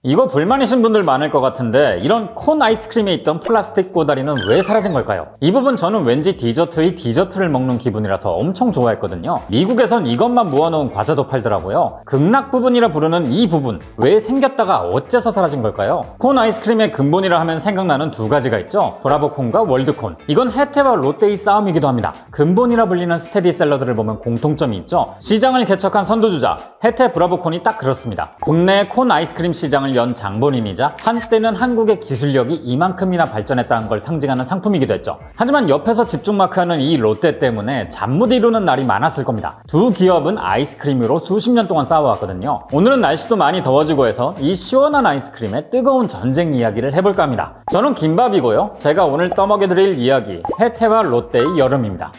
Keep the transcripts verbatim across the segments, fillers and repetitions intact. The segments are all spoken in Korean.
이거 불만이신 분들 많을 것 같은데 이런 콘 아이스크림에 있던 플라스틱 꼬다리는 왜 사라진 걸까요? 이 부분 저는 왠지 디저트의 디저트를 먹는 기분이라서 엄청 좋아했거든요. 미국에선 이것만 모아놓은 과자도 팔더라고요. 극락 부분이라 부르는 이 부분 왜 생겼다가 어째서 사라진 걸까요? 콘 아이스크림의 근본이라 하면 생각나는 두 가지가 있죠. 브라보콘과 월드콘. 이건 혜태와 롯데의 싸움이기도 합니다. 근본이라 불리는 스테디샐러드를 보면 공통점이 있죠. 시장을 개척한 선두주자 혜태 브라보콘이 딱 그렇습니다. 국내의 콘 아이스크림 시장을 연 장본인이자 한때는 한국의 기술력이 이만큼이나 발전했다는 걸 상징하는 상품이기도 했죠. 하지만 옆에서 집중마크하는 이 롯데 때문에 잠 못 이루는 날이 많았을 겁니다. 두 기업은 아이스크림으로 수십 년 동안 싸워왔거든요. 오늘은 날씨도 많이 더워지고 해서 이 시원한 아이스크림의 뜨거운 전쟁 이야기를 해볼까 합니다. 저는 김밥이고요. 제가 오늘 떠먹여드릴 이야기 혜태와 롯데의 여름입니다.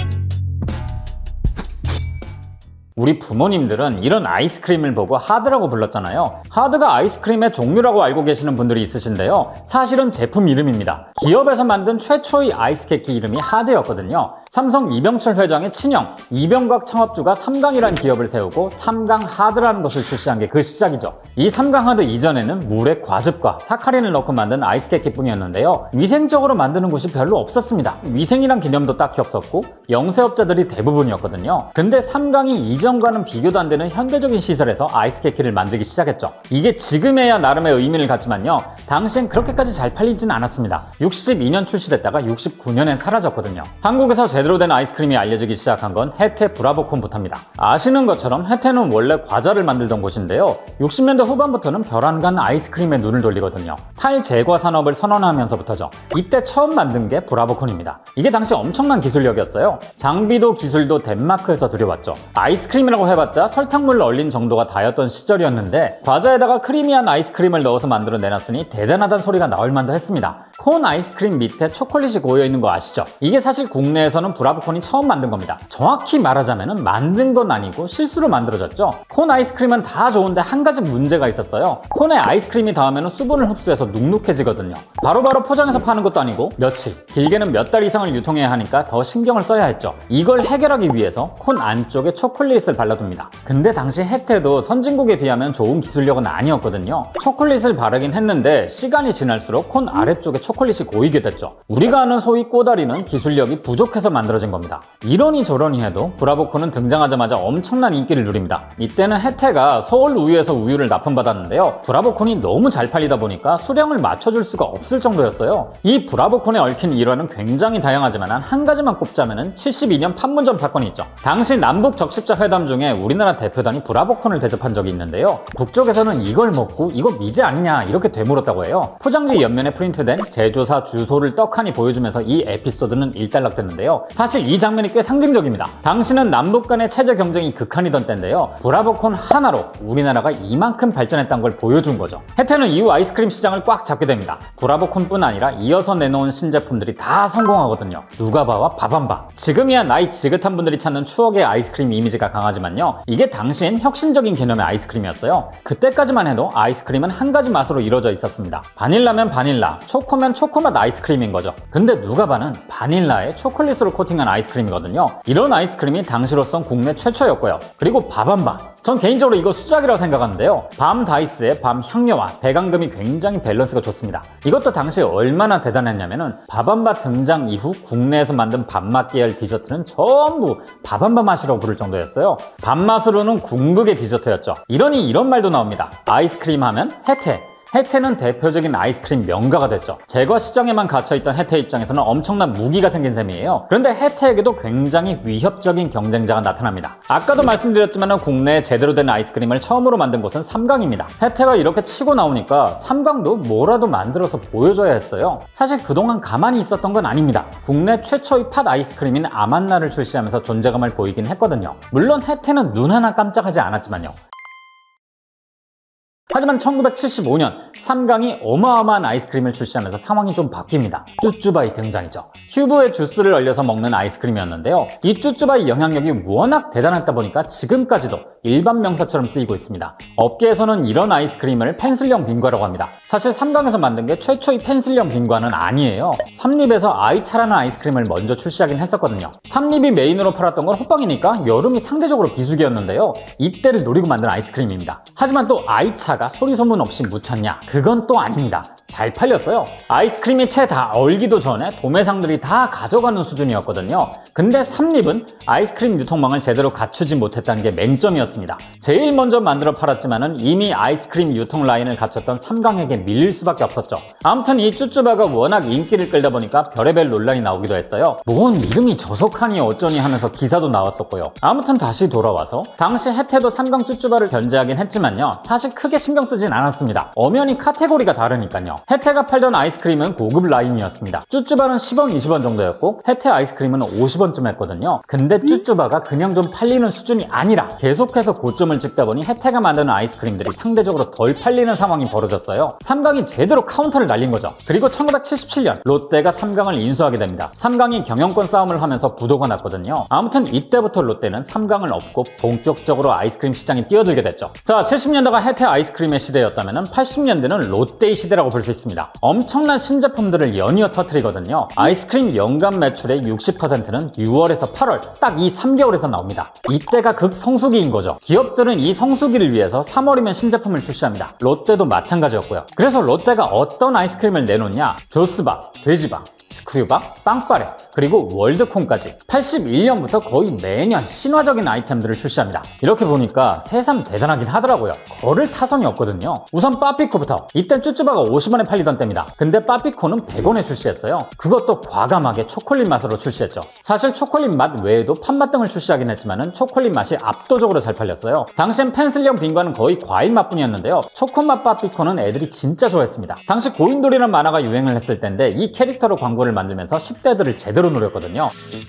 우리 부모님들은 이런 아이스크림을 보고 하드라고 불렀잖아요. 하드가 아이스크림의 종류라고 알고 계시는 분들이 있으신데요. 사실은 제품 이름입니다. 기업에서 만든 최초의 아이스케이크 이름이 하드였거든요. 삼성 이병철 회장의 친형 이병곽 창업주가 삼강이라는 기업을 세우고 삼강 하드라는 것을 출시한 게 그 시작이죠. 이 삼강 하드 이전에는 물에 과즙과 사카린을 넣고 만든 아이스케이크 뿐이었는데요. 위생적으로 만드는 곳이 별로 없었습니다. 위생이란 개념도 딱히 없었고 영세업자들이 대부분이었거든요. 근데 삼강이 이전과는 비교도 안 되는 현대적인 시설에서 아이스케이크를 만들기 시작했죠. 이게 지금에야 나름의 의미를 갖지만요. 당시엔 그렇게까지 잘 팔리진 않았습니다. 육십이 년 출시됐다가 육십구 년엔 사라졌거든요. 한국에서 제대로 된 아이스크림이 알려지기 시작한 건 혜태 브라보콘부터입니다. 아시는 것처럼 혜태는 원래 과자를 만들던 곳인데요. 육십 년대 후반부터는 별안간 아이스크림에 눈을 돌리거든요. 탈제과 산업을 선언하면서부터죠. 이때 처음 만든 게 브라보콘입니다. 이게 당시 엄청난 기술력이었어요. 장비도 기술도 덴마크에서 들여왔죠. 아이스크림이라고 해봤자 설탕물을 얼린 정도가 다였던 시절이었는데 과자에다가 크리미한 아이스크림을 넣어서 만들어 내놨으니 대단하다는 소리가 나올 만도 했습니다. 콘 아이스크림 밑에 초콜릿이 고여있는 거 아시죠? 이게 사실 국내에서는 브라보콘이 처음 만든 겁니다. 정확히 말하자면 만든 건 아니고 실수로 만들어졌죠. 콘 아이스크림은 다 좋은데 한 가지 문제가 있었어요. 콘에 아이스크림이 닿으면 수분을 흡수해서 눅눅해지거든요. 바로바로 포장해서 파는 것도 아니고 며칠, 길게는 몇 달 이상을 유통해야 하니까 더 신경을 써야 했죠. 이걸 해결하기 위해서 콘 안쪽에 초콜릿을 발라둡니다. 근데 당시 혜태도 선진국에 비하면 좋은 기술력은 아니었거든요. 초콜릿을 바르긴 했는데 시간이 지날수록 콘 아래쪽에 초콜릿이 고이게 됐죠. 우리가 아는 소위 꼬다리는 기술력이 부족해서 만들어진 겁니다. 이러니 저러니 해도 브라보콘은 등장하자마자 엄청난 인기를 누립니다. 이때는 혜태가 서울 우유에서 우유를 납품받았는데요. 브라보콘이 너무 잘 팔리다 보니까 수량을 맞춰줄 수가 없을 정도였어요. 이 브라보콘에 얽힌 일화는 굉장히 다양하지만 한 가지만 꼽자면 칠십이 년 판문점 사건이 있죠. 당시 남북 적십자 회담 중에 우리나라 대표단이 브라보콘을 대접한 적이 있는데요. 북쪽에서는 이걸 먹고 이거 미제 아니냐 이렇게 되물었다고 해요. 포장지 옆면에 프린트된 제조사 주소를 떡하니 보여주면서 이 에피소드는 일단락됐는데요. 사실 이 장면이 꽤 상징적입니다. 당시는 남북 간의 체제 경쟁이 극한이던 때인데요. 브라보콘 하나로 우리나라가 이만큼 발전했다는 걸 보여준 거죠. 혜태는 이후 아이스크림 시장을 꽉 잡게 됩니다. 브라보콘뿐 아니라 이어서 내놓은 신제품들이 다 성공하거든요. 누가바와 바밤바. 지금이야 나이 지긋한 분들이 찾는 추억의 아이스크림 이미지가 강하지만요. 이게 당시엔 혁신적인 개념의 아이스크림이었어요. 그때까지만 해도 아이스크림은 한 가지 맛으로 이루어져 있었습니다. 바닐라면 바닐라, 초코면 초코맛 아이스크림인 거죠. 근데 누가바는 바닐라에 초콜릿으로 코팅한 아이스크림이거든요. 이런 아이스크림이 당시로선 국내 최초였고요. 그리고 바밤바. 전 개인적으로 이거 수작이라고 생각하는데요. 밤 다이스의 밤 향료와 배강금이 굉장히 밸런스가 좋습니다. 이것도 당시 얼마나 대단했냐면은 바밤바 등장 이후 국내에서 만든 밥맛 계열 디저트는 전부 바밤바 맛이라고 부를 정도였어요. 밥맛으로는 궁극의 디저트였죠. 이러니 이런 말도 나옵니다. 아이스크림 하면 혜태. 혜태는 대표적인 아이스크림 명가가 됐죠. 제과 시장에만 갇혀있던 혜태 입장에서는 엄청난 무기가 생긴 셈이에요. 그런데 혜태에게도 굉장히 위협적인 경쟁자가 나타납니다. 아까도 말씀드렸지만 국내에 제대로 된 아이스크림을 처음으로 만든 곳은 삼강입니다. 혜태가 이렇게 치고 나오니까 삼강도 뭐라도 만들어서 보여줘야 했어요. 사실 그동안 가만히 있었던 건 아닙니다. 국내 최초의 팥 아이스크림인 아만나를 출시하면서 존재감을 보이긴 했거든요. 물론 혜태는 눈 하나 깜짝하지 않았지만요. 하지만 천구백칠십오 년 삼강이 어마어마한 아이스크림을 출시하면서 상황이 좀 바뀝니다. 쭈쭈바이 등장이죠. 큐브에 주스를 얼려서 먹는 아이스크림이었는데요. 이 쭈쭈바이 영향력이 워낙 대단했다 보니까 지금까지도 일반 명사처럼 쓰이고 있습니다. 업계에서는 이런 아이스크림을 펜슬형 빙과라고 합니다. 사실 삼강에서 만든 게 최초의 펜슬형 빙과는 아니에요. 삼립에서 아이차라는 아이스크림을 먼저 출시하긴 했었거든요. 삼립이 메인으로 팔았던 건 호빵이니까 여름이 상대적으로 비수기였는데요. 이때를 노리고 만든 아이스크림입니다. 하지만 또 아이차가 롯데에다가 소리소문 없이 묻혔냐? 그건 또 아닙니다. 잘 팔렸어요. 아이스크림이 채 다 얼기도 전에 도매상들이 다 가져가는 수준이었거든요. 근데 삼립은 아이스크림 유통망을 제대로 갖추지 못했다는 게 맹점이었습니다. 제일 먼저 만들어 팔았지만은 이미 아이스크림 유통 라인을 갖췄던 삼강에게 밀릴 수밖에 없었죠. 아무튼 이 쭈쭈바가 워낙 인기를 끌다 보니까 별의별 논란이 나오기도 했어요. 뭔 이름이 저속하니 어쩌니 하면서 기사도 나왔었고요. 아무튼 다시 돌아와서 당시 혜태도 삼강 쭈쭈바를 견제하긴 했지만요, 사실 크게 신경 쓰진 않았습니다. 엄연히 카테고리가 다르니까요. 혜태가 팔던 아이스크림은 고급 라인이었습니다. 쭈쭈바는 십 원, 이십 원 정도였고 혜태 아이스크림은 오십 원쯤 했거든요. 근데 쭈쭈바가 그냥 좀 팔리는 수준이 아니라 계속해서 고점을 찍다 보니 혜태가 만드는 아이스크림들이 상대적으로 덜 팔리는 상황이 벌어졌어요. 삼강이 제대로 카운터를 날린 거죠. 그리고 천구백칠십칠 년 롯데가 삼강을 인수하게 됩니다. 삼강이 경영권 싸움을 하면서 부도가 났거든요. 아무튼 이때부터 롯데는 삼강을 업고 본격적으로 아이스크림 시장에 뛰어들게 됐죠. 자, 칠십 년대가 혜태 아이스크림의 시대였다면 팔십 년대는 롯데의 시대라고 볼 수 있습니다. 엄청난 신제품들을 연이어 터뜨리거든요. 아이스크림 연간 매출의 육십 퍼센트는 유월에서 팔월 딱 이 삼 개월에서 나옵니다. 이때가 극성수기인 거죠. 기업들은 이 성수기를 위해서 삼월이면 신제품을 출시합니다. 롯데도 마찬가지였고요. 그래서 롯데가 어떤 아이스크림을 내놓냐? 조스바, 돼지바, 스크류바, 빵빠레, 그리고 월드콘까지 팔십일 년부터 거의 매년 신화적인 아이템들을 출시합니다. 이렇게 보니까 새삼 대단하긴 하더라고요. 거를 타선이 없거든요. 우선 빠삐코부터. 이땐 쭈쭈바가 오십 원에 팔리던 때입니다. 근데 빠삐코는 백 원에 출시했어요. 그것도 과감하게 초콜릿 맛으로 출시했죠. 사실 초콜릿 맛 외에도 팥맛 등을 출시하긴 했지만 초콜릿 맛이 압도적으로 잘 팔렸어요. 당시엔 펜슬형 빈과는 거의 과일 맛뿐이었는데요. 초코맛 빠삐코는 애들이 진짜 좋아했습니다. 당시 고인돌이라는 만화가 유행을 했을 때인데 이 캐릭터로 광고 를 만들면서 십 대들을 제대로 노렸거든요.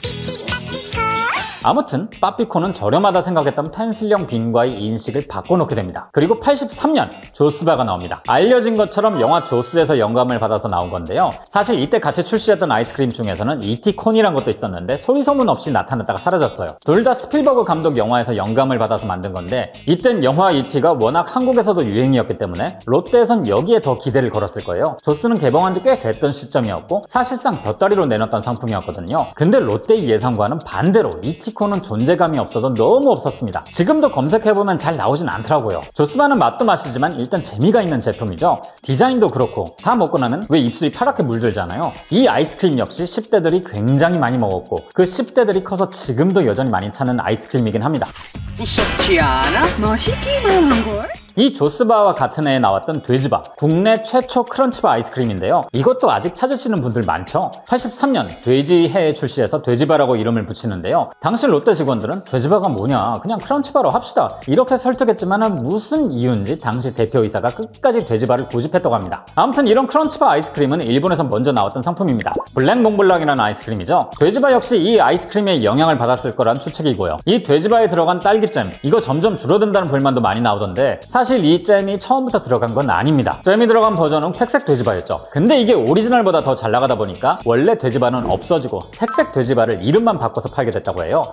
아무튼 빠삐코는 저렴하다 생각했던 펜슬형 빈과의 인식을 바꿔놓게 됩니다. 그리고 팔십삼 년 조스바가 나옵니다. 알려진 것처럼 영화 조스에서 영감을 받아서 나온 건데요. 사실 이때 같이 출시했던 아이스크림 중에서는 이티콘이란 것도 있었는데 소리소문 없이 나타났다가 사라졌어요. 둘 다 스필버그 감독 영화에서 영감을 받아서 만든 건데 이땐 영화 이티가 워낙 한국에서도 유행이었기 때문에 롯데에선 여기에 더 기대를 걸었을 거예요. 조스는 개봉한 지 꽤 됐던 시점이었고 사실상 곁다리로 내놨던 상품이었거든요. 근데 롯데의 예상과는 반대로 이티 이티콘은 존재감이 없어도 너무 없었습니다. 지금도 검색해보면 잘 나오진 않더라고요. 조스바는 맛도 맛이지만 일단 재미가 있는 제품이죠. 디자인도 그렇고 다 먹고 나면 왜 입술이 파랗게 물들잖아요. 이 아이스크림 역시 십 대들이 굉장히 많이 먹었고 그 십 대들이 커서 지금도 여전히 많이 찾는 아이스크림이긴 합니다. 무섭지 않아? 맛있기만 한걸? 이 조스바와 같은 해에 나왔던 돼지바, 국내 최초 크런치바 아이스크림인데요. 이것도 아직 찾으시는 분들 많죠? 팔십삼 년 돼지해에 출시해서 돼지바라고 이름을 붙이는데요. 당시 롯데 직원들은 돼지바가 뭐냐, 그냥 크런치바로 합시다, 이렇게 설득했지만 무슨 이유인지 당시 대표이사가 끝까지 돼지바를 고집했다고 합니다. 아무튼 이런 크런치바 아이스크림은 일본에서 먼저 나왔던 상품입니다. 블랙 몽블랑이라는 아이스크림이죠. 돼지바 역시 이 아이스크림에 영향을 받았을 거란 추측이고요. 이 돼지바에 들어간 딸기잼, 이거 점점 줄어든다는 불만도 많이 나오던데 사실 이 잼이 처음부터 들어간 건 아닙니다. 잼이 들어간 버전은 택색 돼지바였죠. 근데 이게 오리지널보다 더 잘 나가다 보니까 원래 돼지바는 없어지고 색색 돼지바를 이름만 바꿔서 팔게 됐다고 해요.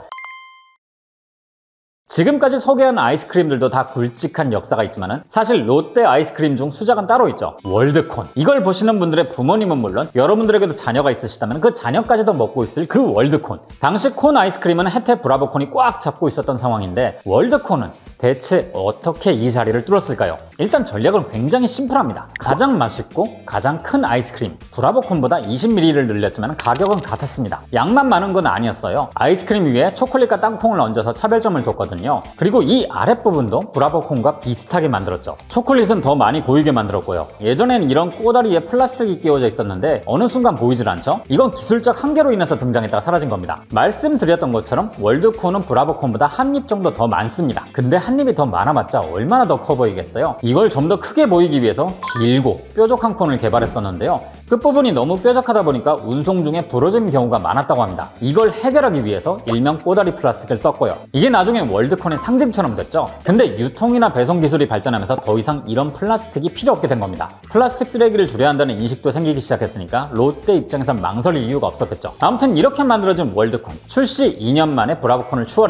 지금까지 소개한 아이스크림들도 다 굵직한 역사가 있지만 사실 롯데 아이스크림 중 수작은 따로 있죠. 월드콘. 이걸 보시는 분들의 부모님은 물론 여러분들에게도 자녀가 있으시다면 그 자녀까지도 먹고 있을 그 월드콘. 당시 콘 아이스크림은 혜태 브라보콘이 꽉 잡고 있었던 상황인데 월드콘은 대체 어떻게 이 자리를 뚫었을까요? 일단 전략은 굉장히 심플합니다. 가장 맛있고 가장 큰 아이스크림, 브라보콘보다 이십 밀리리터를 늘렸지만 가격은 같았습니다. 양만 많은 건 아니었어요. 아이스크림 위에 초콜릿과 땅콩을 얹어서 차별점을 뒀거든요. 그리고 이 아랫부분도 브라보콘과 비슷하게 만들었죠. 초콜릿은 더 많이 보이게 만들었고요. 예전에는 이런 꼬다리에 플라스틱이 끼워져 있었는데 어느 순간 보이질 않죠? 이건 기술적 한계로 인해서 등장했다가 사라진 겁니다. 말씀드렸던 것처럼 월드콘은 브라보콘보다 한 입 정도 더 많습니다. 근데 한 입이 더 많아봤자 얼마나 더 커 보이겠어요? 이걸 좀 더 크게 보이기 위해서 길고 뾰족한 콘을 개발했었는데요. 끝부분이 너무 뾰족하다 보니까 운송 중에 부러지는 경우가 많았다고 합니다. 이걸 해결하기 위해서 일명 꼬다리 플라스틱을 썼고요. 이게 나중에 월드콘의 상징처럼 됐죠. 근데 유통이나 배송 기술이 발전하면서 더 이상 이런 플라스틱이 필요 없게 된 겁니다. 플라스틱 쓰레기를 줄여야 한다는 인식도 생기기 시작했으니까 롯데 입장에선 망설일 이유가 없었겠죠. 아무튼 이렇게 만들어진 월드콘, 출시 이 년 만에 브라보콘을 추월했고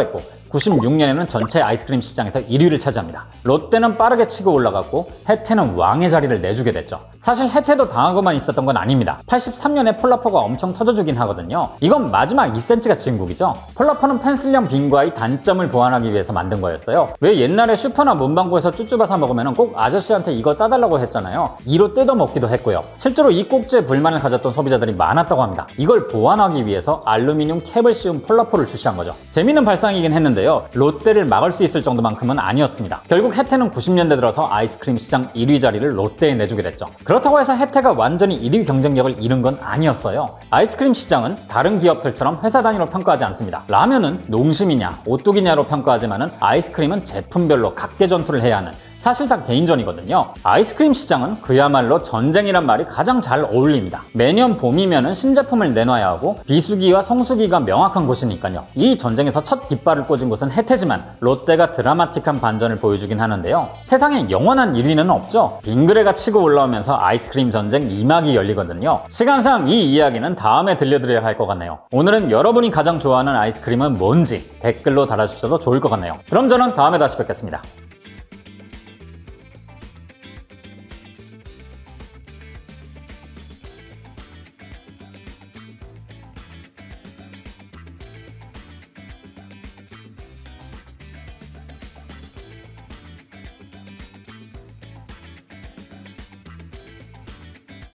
구십육 년에는 전체 아이스크림 시장에서 일 위를 차지합니다. 롯데는 빠르게 치고 올라갔고 혜태는 왕의 자리를 내주게 됐죠. 사실 혜태도 당한 것만 있었던 건 아닙니다. 팔십삼 년에 폴라퍼가 엄청 터져주긴 하거든요. 이건 마지막 이 센티미터가 진국이죠. 폴라퍼는 펜슬형 빙과의 단점을 보완하기 위해서 만든 거였어요. 왜 옛날에 슈퍼나 문방구에서 쭈쭈바사 먹으면 꼭 아저씨한테 이거 따달라고 했잖아요. 이로 뜯어 먹기도 했고요. 실제로 이 꼭지에 불만을 가졌던 소비자들이 많았다고 합니다. 이걸 보완하기 위해서 알루미늄 캡을 씌운 폴라포를 출시한 거죠. 재미있는 발상이긴 했는데요. 롯데를 막을 수 있을 정도만큼은 아니었습니다. 결국 혜태는 구십 년대 들어서 아이스크림 시장 일 위 자리를 롯데에 내주게 됐죠. 그렇다고 해서 혜태가 완전히 일 위 경쟁력을 잃은 건 아니었어요. 아이스크림 시장은 다른 기업들처럼 회사 단위로 평가하지 않습니다. 라면은 농심이냐 오뚜기냐로 평가하지만은 아이스크림은 제품별로 각계 전투를 해야 하는 사실상 개인전이거든요. 아이스크림 시장은 그야말로 전쟁이란 말이 가장 잘 어울립니다. 매년 봄이면은 신제품을 내놔야 하고 비수기와 성수기가 명확한 곳이니까요. 이 전쟁에서 첫 깃발을 꽂은 곳은 혜태지만 롯데가 드라마틱한 반전을 보여주긴 하는데요. 세상에 영원한 일 위는 없죠. 빙그레가 치고 올라오면서 아이스크림 전쟁 이 막이 열리거든요. 시간상 이 이야기는 다음에 들려드려야 할 것 같네요. 오늘은 여러분이 가장 좋아하는 아이스크림은 뭔지 댓글로 달아주셔도 좋을 것 같네요. 그럼 저는 다음에 다시 뵙겠습니다.